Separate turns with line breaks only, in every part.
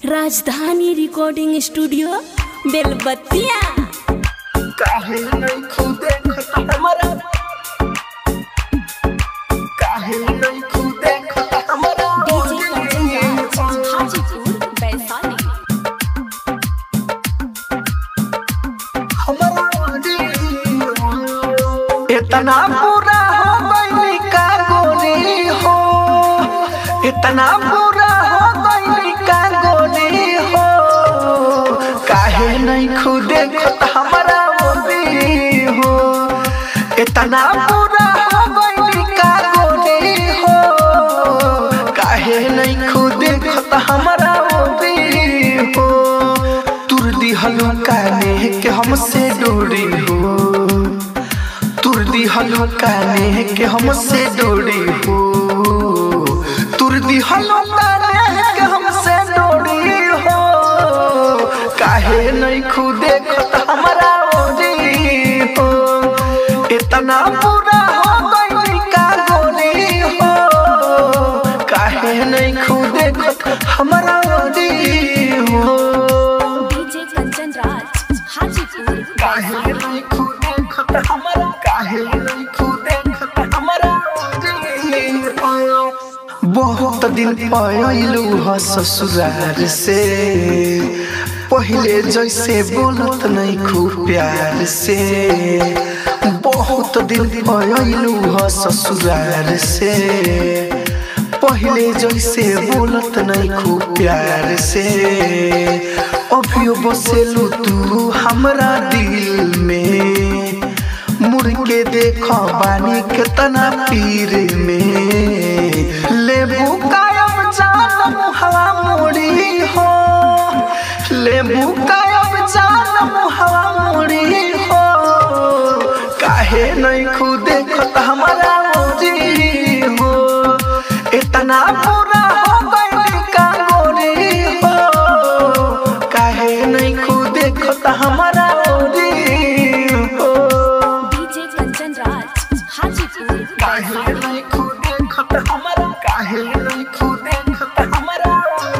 राजधानी recording studio बेलबत्तिया।
काहे नहीं खुदे खता हमारा, काहे नहीं खुदे खता हमारा
डीजे कंचन हाजीपुर वैशाली।
इतना बुरा हो गई का गोली हो, इतना बुरा हो गई का गोली हो, काहे नहीं खुदे खता हमारा गोली हो। इतना बुरा हो गई का गोली हो, काहे नहीं खुदे खता हमारा गोली हो। तुर दी हलो काने के हमसे दूरी हो, तुर दी हलो काने के हमसे दूरी हो, तुर दी हलो काने के हमसे दूरी हो, काहे नहीं खुदे खता हमारा ओरी हो। इतना बुरा हो गई का गोली हो, काहे नहीं खुदे खता हमारा ओरी हो।
डीजे कंचन हाजीपुर
काहे नहीं खुदे खता हमारा, काहे नहीं खुदे खता हमारा। बहुत दिन पयलू ह ससुरार से, पहले जैसे बोलत नहीं खूब प्यार से। बहुत दिन पयलू ह ससुरार से, पहले जैसे बोलत नहीं खूब प्यार से। अभियो बसेलू तू हमरा दिल में, मुड़ के देखो बानी कितना पीर में। लेबू कायम जान हवा मोड़ी हो, लेबू कायम जान हवा मोड़ी हो, काहे नहीं खुदे खता हमारा मोड़ी हो। इतना बुरा हो गई का गोरी हो, काहे नहीं खुदे खता हमारा मोड़ी हो।
डीजे कंचन हाजीपुर
काहे नहीं खुदे खता हमारा, काहे नहीं खुदे खता हमारा।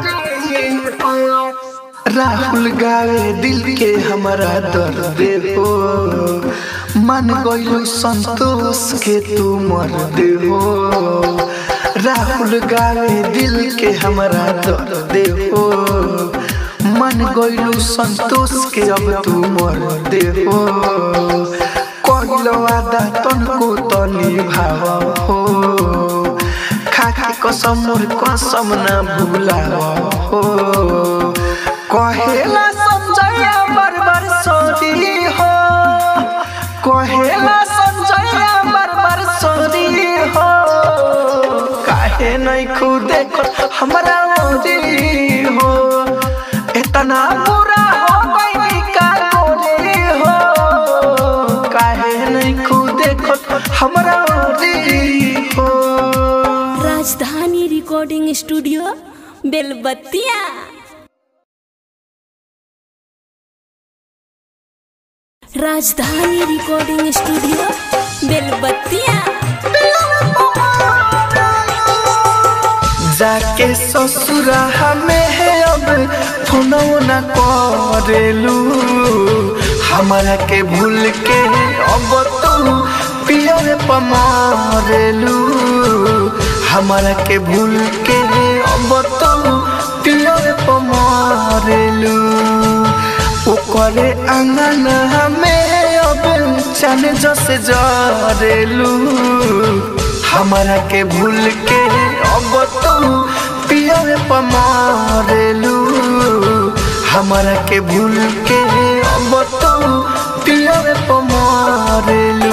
राहुल गावे दिल के हमारा दर्द हो, मन गइलू संतोष के तू मर्द हो। राहुल गावे दिल के हमारा दर्द हो, मन गइलू संतोष के अब तू मर्द हो। कइलो वादा तनको तो निभाव हो, खाके कसम मोर कसम ना भूलाव हो। कहेला संजया बरबर सोरी हो, कहेला संजया बरबर सोरी हो, काहे नहीं खुदे हमारा मोरी हो। इतना बुरा हो गई का गोरी हो, काहे नहीं खुदे हमारा मोरी हो।
राजधानी recording studio Belbattiya. Rajdhani recording studio बेलबत्तिया।
जाके ससुरा हमें है अब फोनो न करेलू, हमारा के भूल के अब तू पियर पमारेलू। हमारा के भूल के अब तू पियर पमारेलू। ओकरे अंगन हमें अब चन जसे जरेलू। हमारा के भूल के अब तू पियर पमारेलू। हमारा के भूल के अब तू पियर पमारेलू।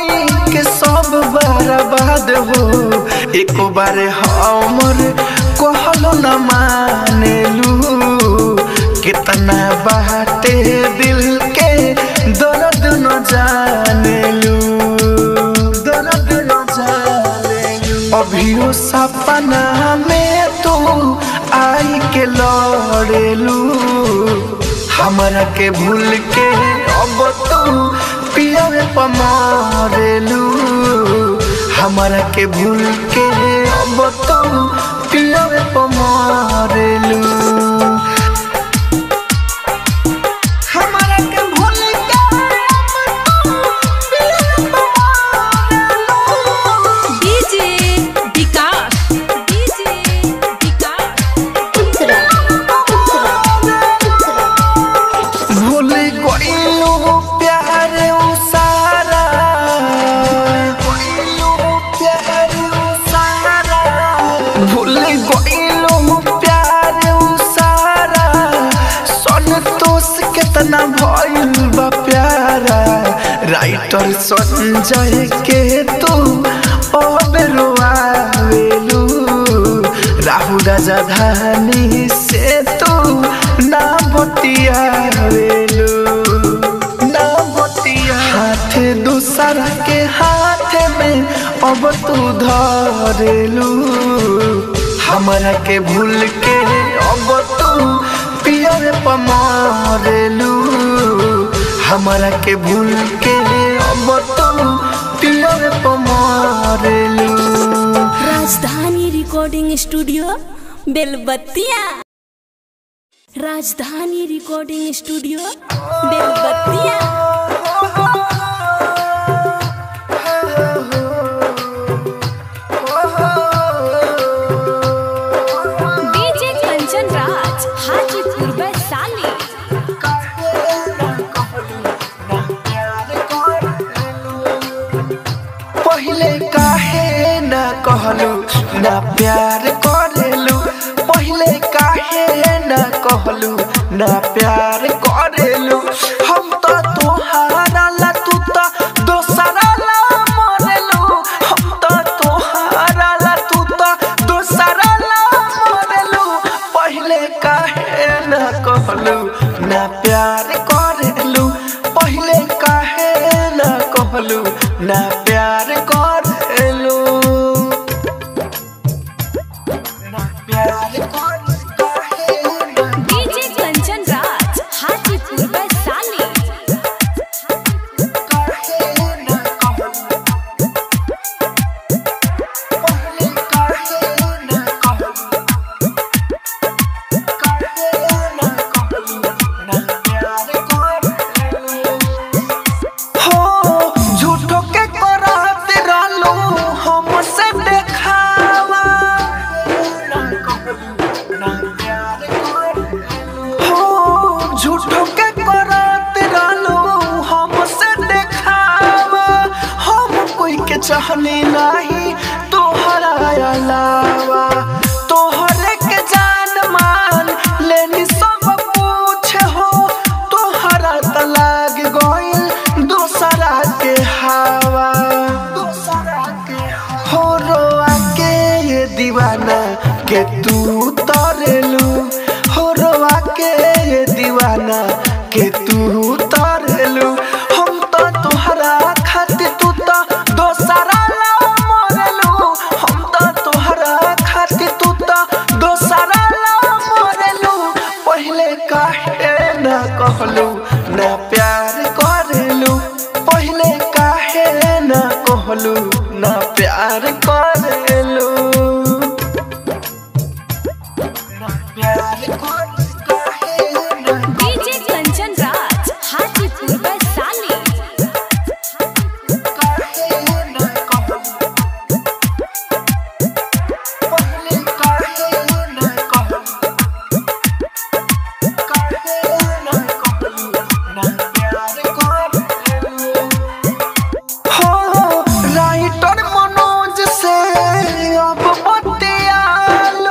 एक बार हमर में तू आई के लड़ेलू हमरा के भूल के अब तू पियवे पमारेलू हमरा के भूल के अब तू पियवे पमारेलू कितना भइल बा प्यारा राइटर संजय के तू अब रोआवेलू राहु राजधानी से तू ना बतियावेलू ना बतिया हाथ दूसरा के हाथ में अब तू धरेलू हमरा के भूल के अब तू पियरे पमारेलू हमरा के भूल के अब तू पियरे पमारेलू।
राजधानी recording studio Belbattiya Rajdhani recording studio Belbattiya DJ Kanchan Raj Hajipur Vaishali
पहले काहे ना कहलू ना प्यार करेलू पहले काहे ना कहलू ना प्यार करेलू हम तो तोहारा ला तू तो दोसरा ला मरेलू हम तो तोहारा ला तू तो दोसरा ला मरेलू पहले काहे ना कहलू ना प्यार करेलू पहले काहे ना कहलू ना प्यार करेलू ना प्यार
डीजे कंचन राज हाजीपुर वैशाली
झूठो के करत रहलू हमसे देखावा हम कोई के चाहनी नहीं तोहरा अलावा तोहरे के जान मान लेनी सब पूछ हो तोहरा त लाग गइल दूसरा के हवा हो रोआ के ये दीवाना के तू तरेलू हो रोआ के ये दीवाना के तू तरेलू हम तो तोहरा खातिर तू तो दोसरा ला मरेलू हम तो तोहरा खातिर तू तो दोसरा ला मरेलू पहले काहे ना कहलू ना प्यार करेलू पहले काहे ना कहलू ना प्यार करेलू ना प्यार
डीजे कंचन राज हाजीपुर वैशाली
राइटर मनोज से अब बतियालू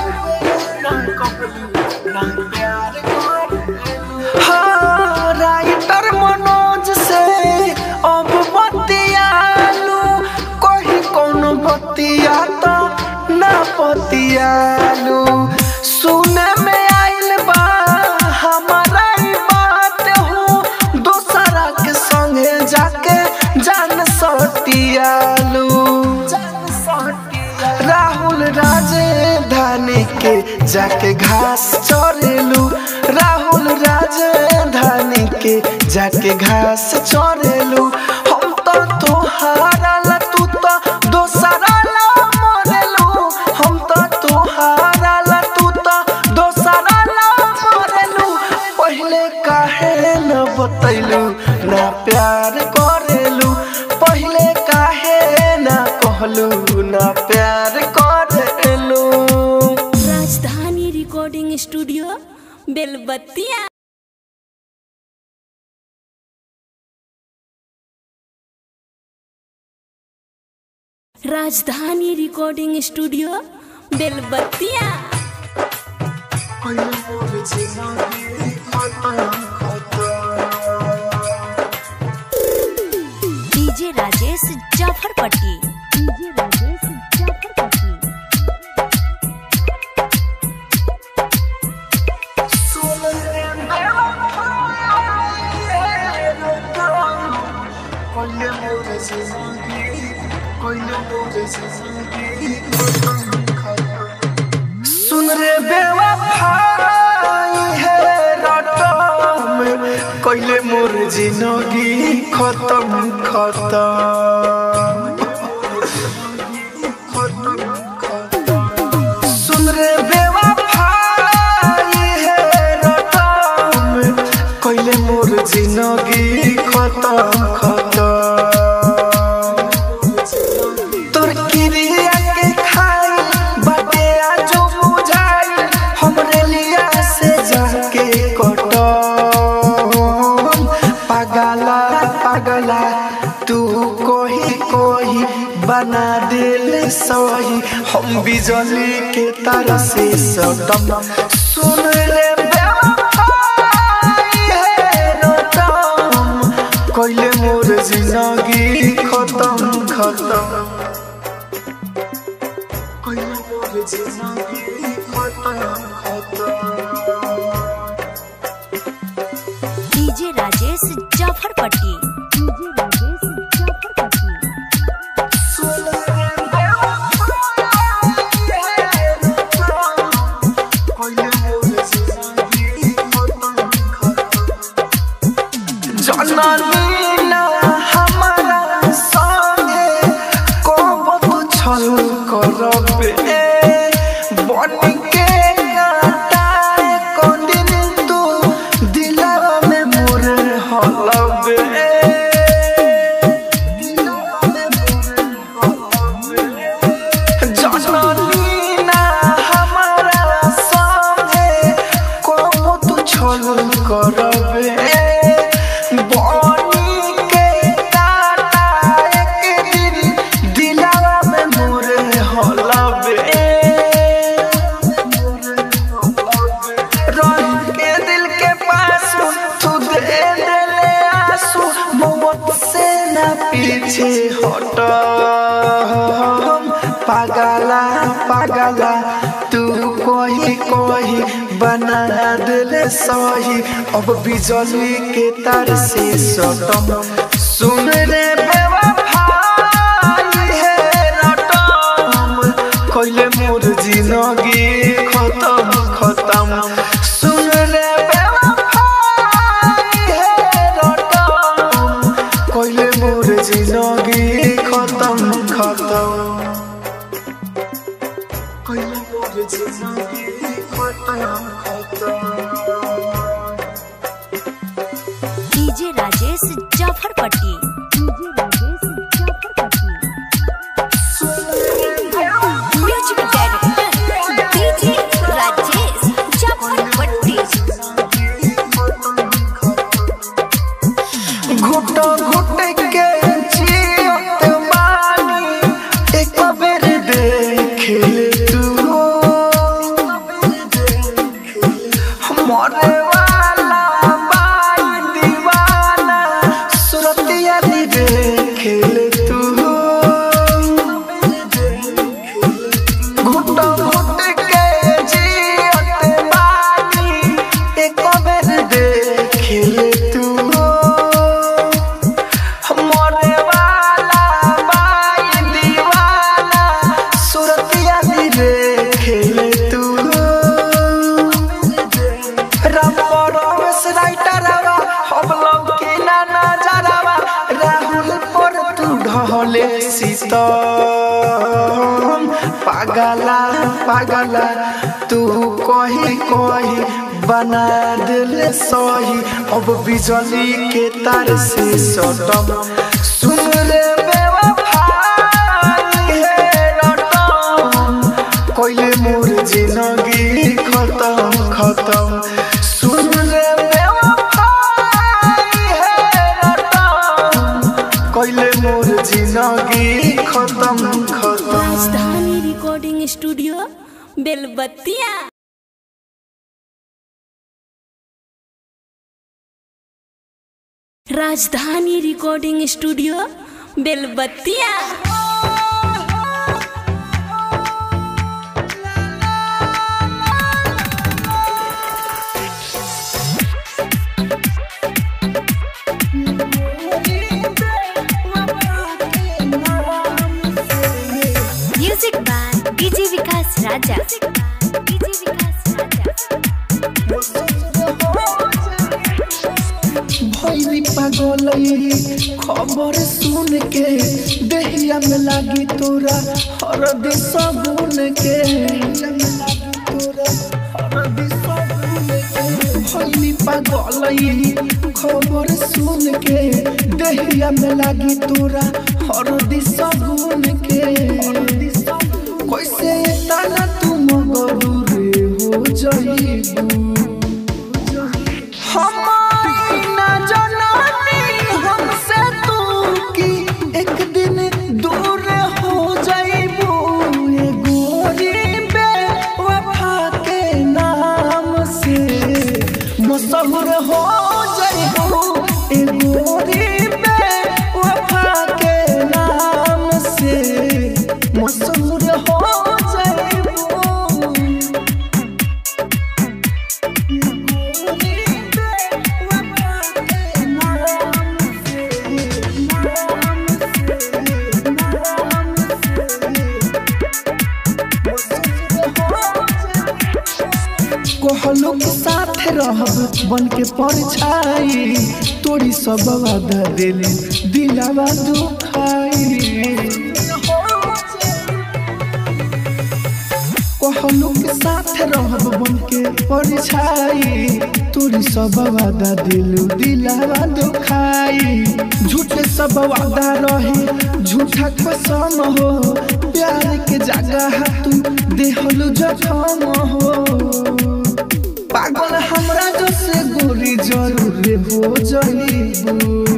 हाँ राइटर मनोज से अब बतियालू कहीं कौन बतिया तो ना बतियालू सुने में आइल बा हमारा ही बात हूँ दूसरा के संगे जाके जान सटियालू राहुल राजे धानी के जाके घास चरेलू राहुल राजधानी के जाके घास चरेलू हम तो तोहारा ला तू तो दोसरा ला मरेलू हम तो तोहारा ला तू तो दोसरा ला मरेलू पहले काहे न बतैलू ना प्यार करेलू पहले काहे ना कहलू ना प्यार करेलू।
राजधानी recording studio Belbattiya. Rajdhani recording studio Belbattiya. DJ Rajesh Jafarpatti. DJ Rajesh Jafarpatti.
सुन रे बेवफाई है रटम कइले मोर जिंदगी खत्म खत्म सुन रे बेवफाई है रटम कइले मोर जिंदगी खत्म खत्म तोर किरिया के खाई बाटे आजो बुझाई हमरे लिया से जाके कटो पागला पागला तू कोही कोही बना दिल सही हम बिजली के तार से सटम सुन ले बेवफाई है रटम कइले मोर जिंदगी खत्म खत्म कइले मोर जिंदगी खत्म खत्म।
डीजे राजेश जाफरपट्टी। डीजे राजेश जाफरपट्टी।
जननी ना हमारा संगे कब छल करबे बन के काटा कोदिन तू दिलवा में मोर हलबे जननी ना हमारा संगे कब छल करबे बनी के काटा एक दिन दिलवा में मोर हलबे रह के दिल के पास तू दे देले आंसू मोहब्बत से ना पीछे हट पागला पागला तू कोही कोही बना दिले सही अब बिजली के तार से सटम सुन रे बेवफाई है रटम कइले मोर जिंदगी खत्म खत्म सुन रे बेवफाई है रटम कइले मोर जिंदगी खत्म खत्म कइले मोर जिंदगी खत्म खत्म।
DJ Rajesh Jafarpatti. DJ Rajesh Jafarpatti. Music director DJ Rajesh Jafarpatti.
घुट घुट के जियत बानी एक बेर देख ले तू मरे वाला बाई दीवाना सुरतिया दी तू कही कही बना दिल सही अब बिजली के तार से सटम सुन रे बेवफाई है रटम कोइले मोर जिंदगी खत्म खत्म सुन रे बेवफाई है रटम कोइले मोर जिंदगी खत्म खत्म।
राजधानी recording studio Belbattiya. Rajdhani recording studio Belbattiya.
Music by DJ Vikas Raja.
भइली पागलई खबर सुन के देहिया में लागी तोरा हरद सबून के भइली पागलई खबर सुन के देहिया में लागी तोरा हरद सबून के कैसे ताना तू मगरूर हो जाइबू मशहूर हो जाइबू ए गोरी बेवफा के नाम से मशहूर हो जाइबू कहलो के साथ रहब बन के परछाई तोरी सब वादा दिली दिलावा दुखाई कहलो के साथ रहब बन के परछाई तोरी सब वादा दिलू दिलावा दुखाई झूठे सब वादा रहे झूठा कसम हो प्यार के जगह तू देहलू जखम हो पागल हमरा जैसे गोरी जरूर हो जाइबू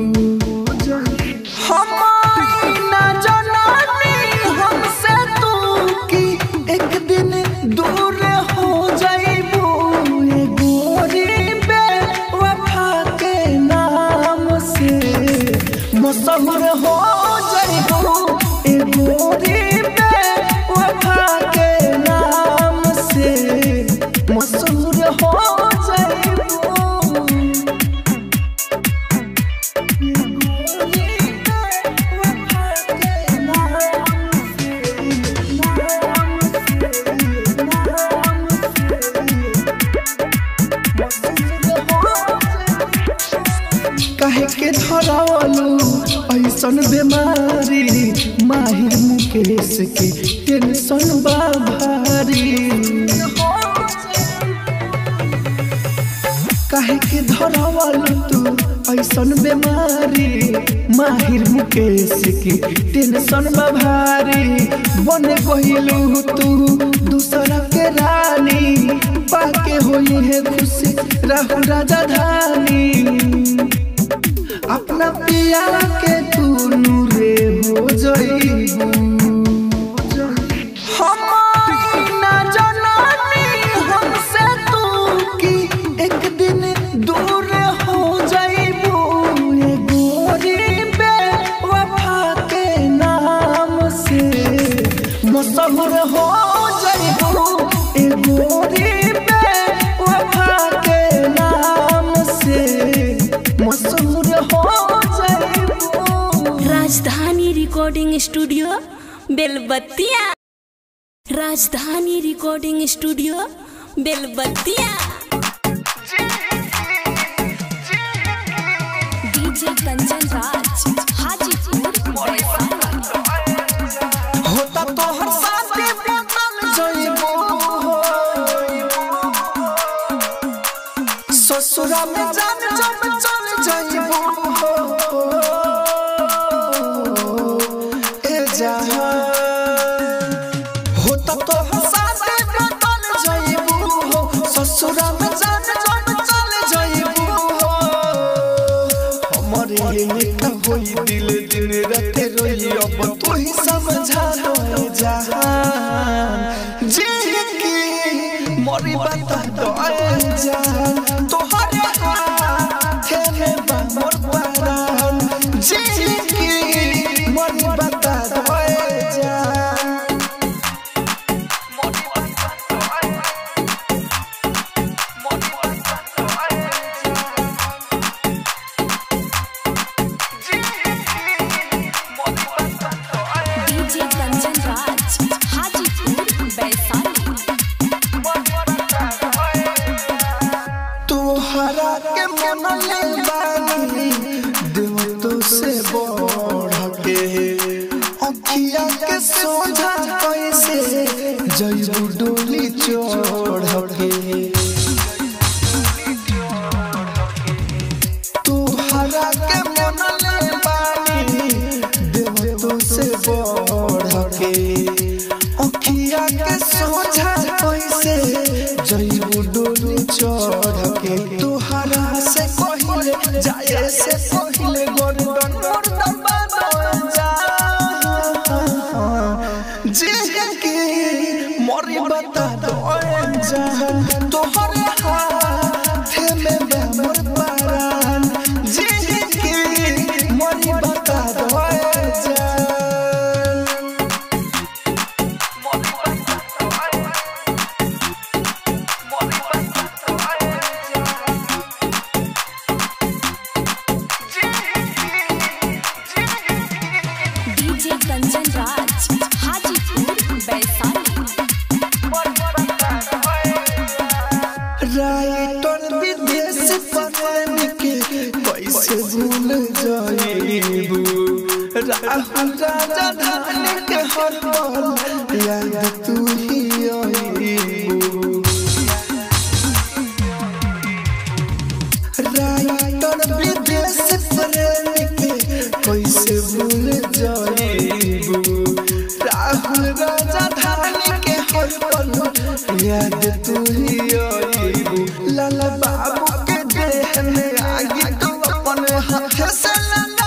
हम ना जाननी हमसे तू की एक दिन दूर हो जाइबू ए गोरी बेवफा के नाम से मशहूर हो जाइबू ए गोरी बेवफा के नाम से मशहूर हो जाइबू काहे के धरावलू ऐसन बीमारी माहिर मुकेश के टेंशन बा भारी काहे के धरावलू तू ऐसन बीमारी माहिर मुकेश के टेंशन बा भारी बन गइलू तू दूसरा के रानी पाके होई है खुशी राहुल राजधानी अपना पिया के तू नूरे हो जाइबू हम ना जाननी हमसे तू की एक दिन दूर हो जाइबू ए गोरी बेवफा के नाम से मशहूर हो जाइबू ए गोरी बेवफा के नाम से मशहूर हो जाइबू।
राजधानी recording studio Belbattiya. Rajdhani recording studio Belbattiya. DJ Kanchan Raj Hajipur
होता तो हर साथी बदल जाइबू हो ससुरा में जान जब चल जाइबू ए जहां होता तो हंसाते बदल जाइबू ससुरा में जान जब चल जाइबू हमारे निका होई दिल दिन रात रोई अब तू ही समझा लो जहां जी की मोरी बता दो जान तोहरे हाथ में मोर परान जी की मोरी बता दो जान मोरी बता दो मोरी बता दो जी की मोरी बता दो
डीजे कंचन राज हाजीपुर वैशाली
तोहरा के मन ले बानी दिल तो से बढ़ के अखिया के सोझा कैसे जइबू डोली चढ़ के तोहरा के मन ले बानी दिल तो से बढ़ के अखिया के सोझा कैसे जइबू डोली चढ़ के तोहरा से पहिले जाए से पहिले गोरडन मोर दरबार जा जी के मोरी बता दो जान तोहरे हाथ में मोर परान जी के मोरी बता दो जान
डीजे कंचन राज हाजीपुर वैशाली
राइटर विदेश प्रेम के कैसे भूल जाइबू राहुल राजा धान के हर पल याद तू ही आइबू राइटर विदेश प्रेम के कैसे भूल जाइबू राहुल राजा धान के हर पल याद तू ही आइबू लाला बाबू के देह में आगी तू अपन हाथ से लगा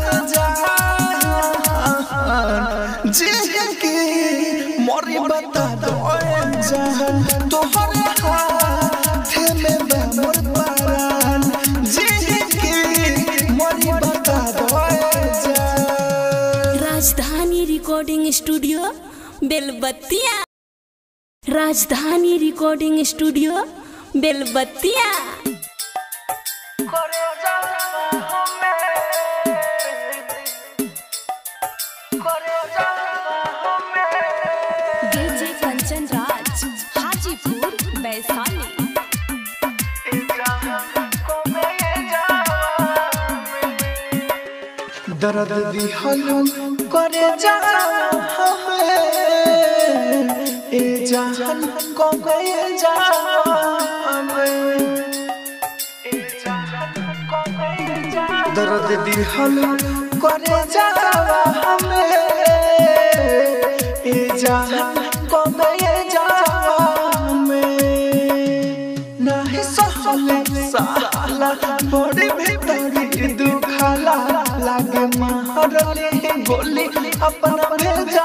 जान जी के मोरी बता दो जान तोहरे हाथ में मोर परान जी के मोरी बता दो जान
राजधानी recording studio Belbattiya Rajdhani recording studio Belbattiya DJ Kanchan Raj Hajipur Vaishali
दर्द दिहलू करे जा हमें ए जान को गए जा दर्द दिहलू करे जा हमें ए जान को गए जा नहीं सहले साला बड़ी भीतरी दुखाला लागे मारले गोली अपना भेजा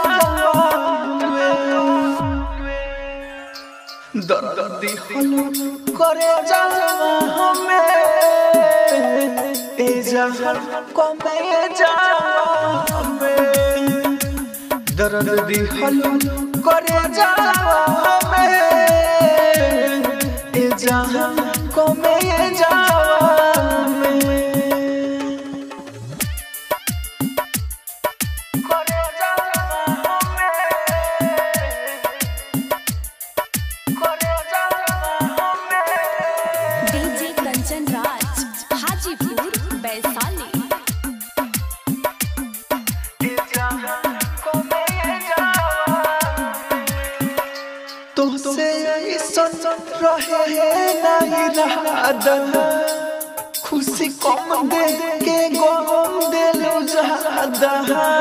दर्द दिहलू करे जा हमें ए जहर को मैं जा दर्द दिहलू करे जा हमें ए जहर को मैं जा
डीजे कंचन राज हाजीपुर वैशाली
तुझसे ऐसन रहे नहीं रहदा खुशी कम दे के गम देलू ज्यादा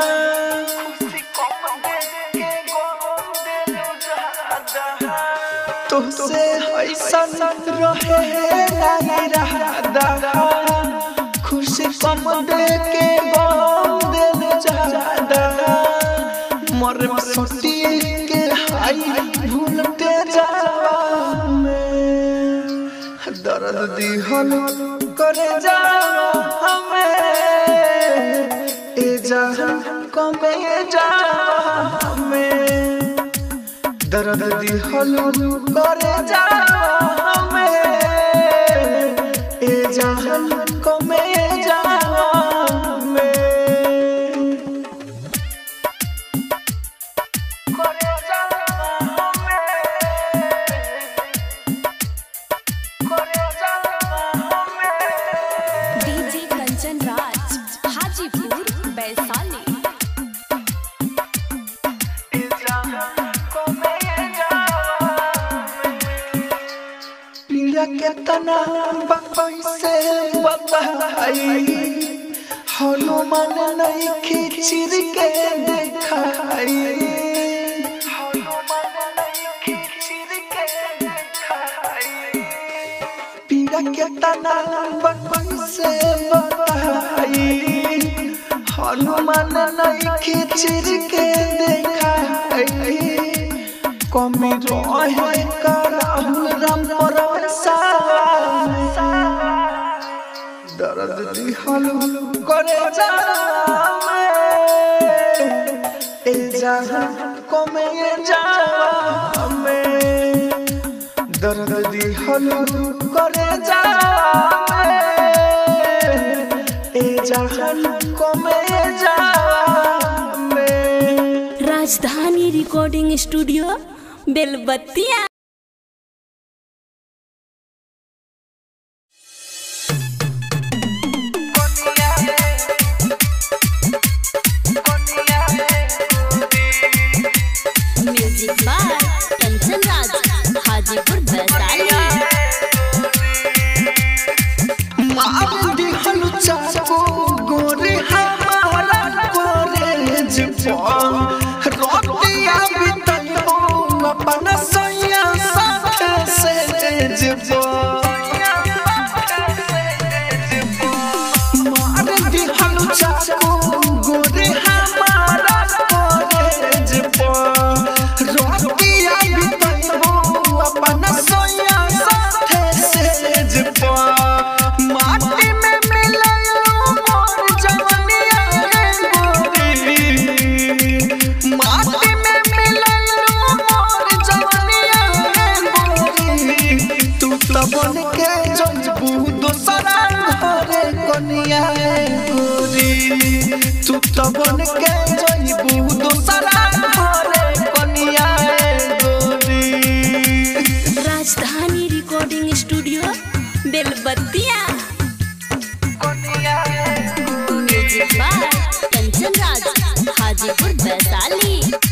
तुझसे ऐसन रहे नहीं रहदा खुशी कम दे के गम देलू ज्यादा मर सोटी के हाई भूलते जावा में दर्द दिहल करे जावा हमें ए जहां कमे जावा हमें दर्द दिहल करे जावा हमें ए जहां कमे जावा
डीजे कंचन राज हाजीपुर वैशाली।
पीड़ा के तना से बताई हनुमान नहीं खिचिर के देखाई पीड़ा के तना से बताई हनुमान नहीं खिचिर के देखाई कमी रहे कराहु राम परसा दर्द दिहल करे जावा ए जहां कमे जावा में दर्द दिहल करे जावा ए जहां कमे जावा में
Rajdhani recording studio Belbattiya. Music by Kanchan Raj Hajipur Vaishali.
मार दिहल चाको गोरे हमारा कॉलेज पर रोटिया बितैबो अपन सैया साथ से जेबो मार दिहल चाको गोरे हमारा कॉलेज पर रोटिया बितैबो अपन सैया साथ से जेबो माटी में मिललो मोर जवनिया गोरी माटी में मिललो मोर जवनिया गोरी तू तो बन के जइबू दोसरा घरे कनिया गोरी तू तो बन के जइबू दोसरा घरे कनिया गोरी
Rajdhani recording studio Belbattiya. Music by Kanchan Raj Hajipur Vaishali.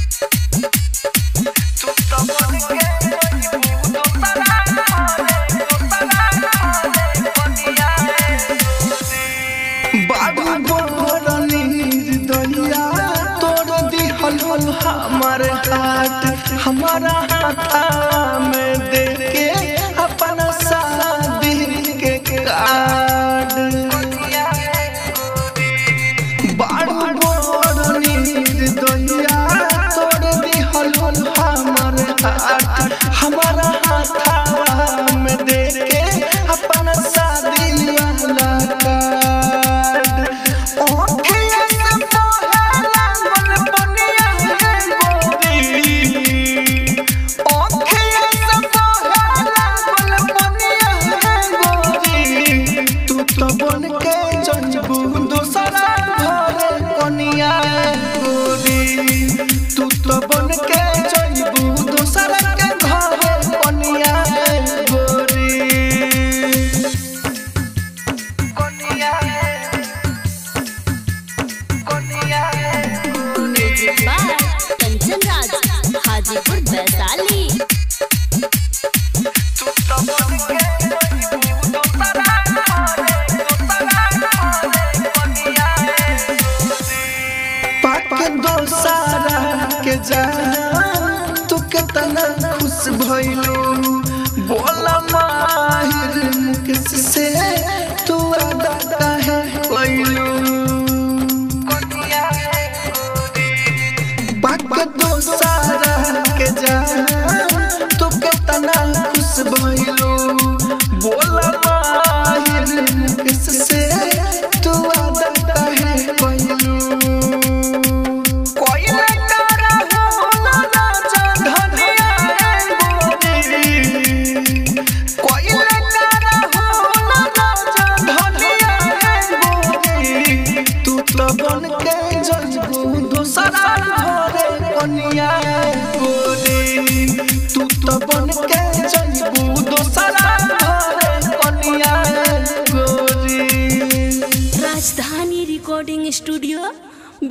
बाबू बोरनी दहिया तोड़ दिहल हमर हाथ हमारा हाथा में दे के अपन शादी के कार्ड बाबू बोरनी दहिया तोड़ दिहल हमर हाथ हमारा हाथा में दे के अपन शादी वाला कार्ड ओठिया से पहला मन बनिया गोरी ओठिया से पहला मन बनिया गोरी तू तो बन के जइबू दोसरा घरे कनिया गोरी तू तो बन के जइबू दोसरा के घरे कनिया गोरी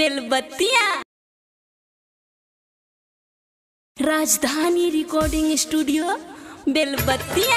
बेलबत्तियाँ। Rajdhani recording studio Belbattiya.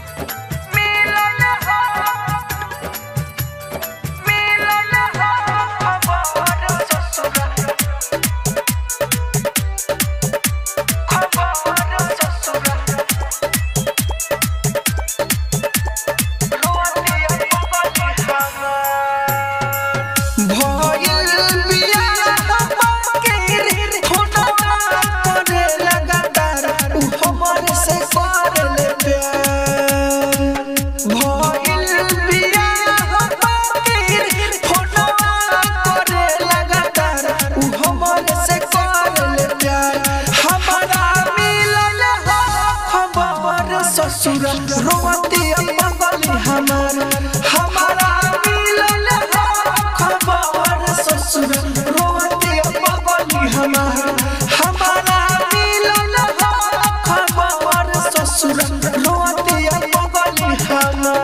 ससुरा रोती पगली हमारा मिलल खबर ससुरा रोती पगली हमारा मिलल खबर ससुरा रोती पगली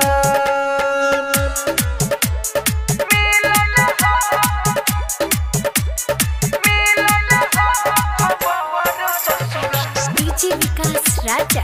डीजे विकास राजा।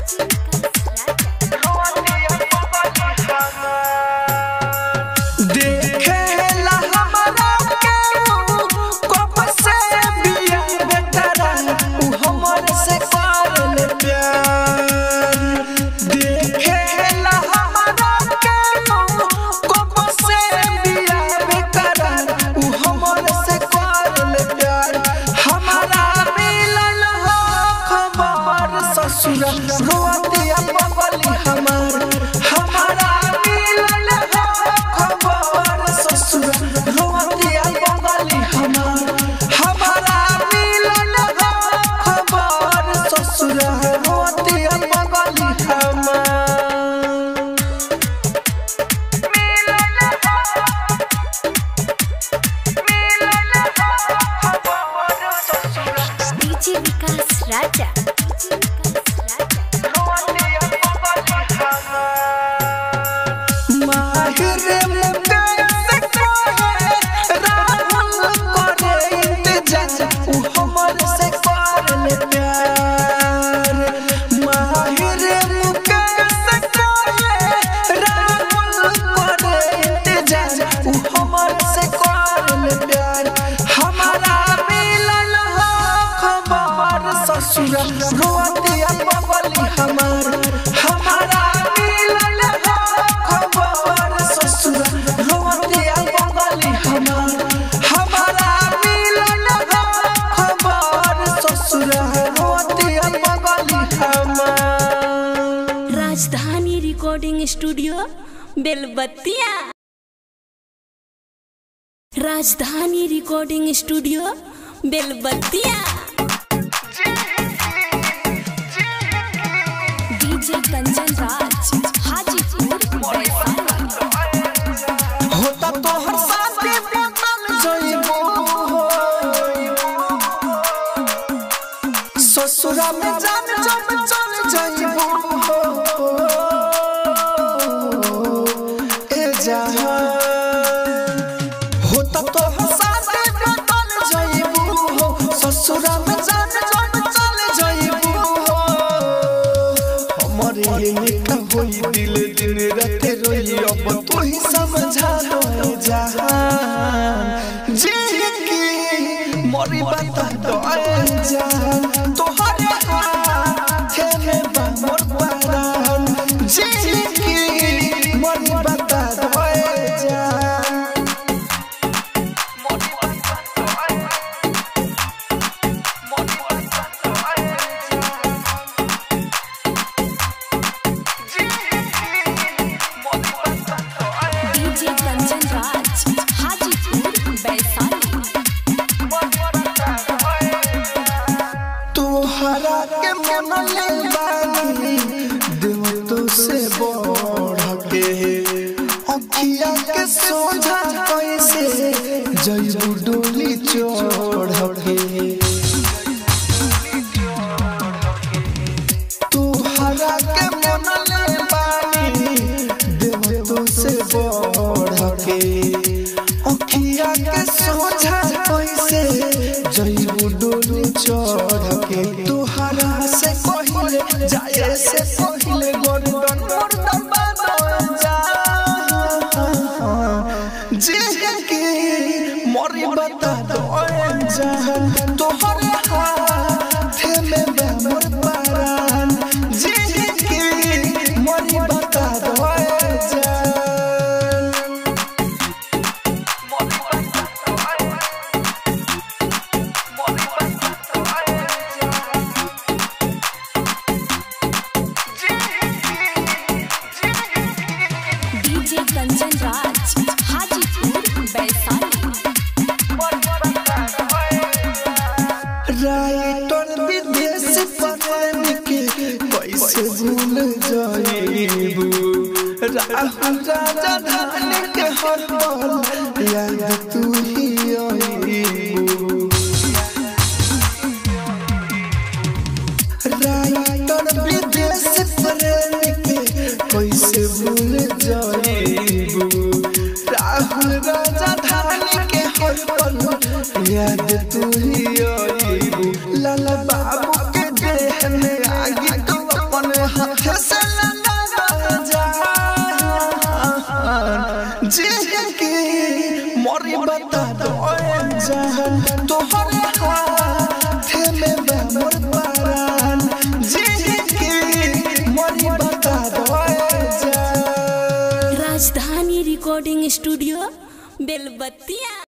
रोती पगली हमारा मिलल खबर ससुरा रोती पगली हमारा मिलल खबर ससुरा रोती पगली डीजे विकास राजा।
ससुरा रोती पगली हमारा मिलल खबर ससुरा रोती पगली हमारा मिलल खबर ससुरा रोती पगली
राजधानी recording studio Belbattiya. Rajdhani recording studio Belbattiya. Kanchan Raj Hajipur
होता तो हर साथी बदल जाइबो ससुरा में जान जब चल जाइबो ए जहां होता तो हर साथी बदल जाइबो ससुरा में जान जब चल जाइबो हमारे निका होई दिल दिन रात रोई अब तू ही समझा लो जहान जी की मोरी बात तो जान तोहरे हाथ में बा मोर प्राण जी की मोरी बात तो जान
कंचन राज हाजीपुर वैशाली।
तोहरा के मन ले बानी दिल तो से बढ़ के अखिया के सोझा कैसे जइबू डोली चढ़ के तोहरा के मन ले बानी दिल तो से बढ़ के अखिया के सोझा भूल जाइबू राहुल राजधानी के हर पल याद तू ही आइबू राइटर विदेश प्रेम के कैसे भूल जाइबू राहुल राजधानी के हर पल याद तू ही आइबू लाला बाबू के देह में आगे तू अपने हाथ से लगा जा जिंदगी मोरी बता दो जान तोहरे हाथ में मोर परान जिंदगी मोरी बता दो जान।
राजधानी रिकॉर्डिंग स्टूडियो बेलबत्तिया।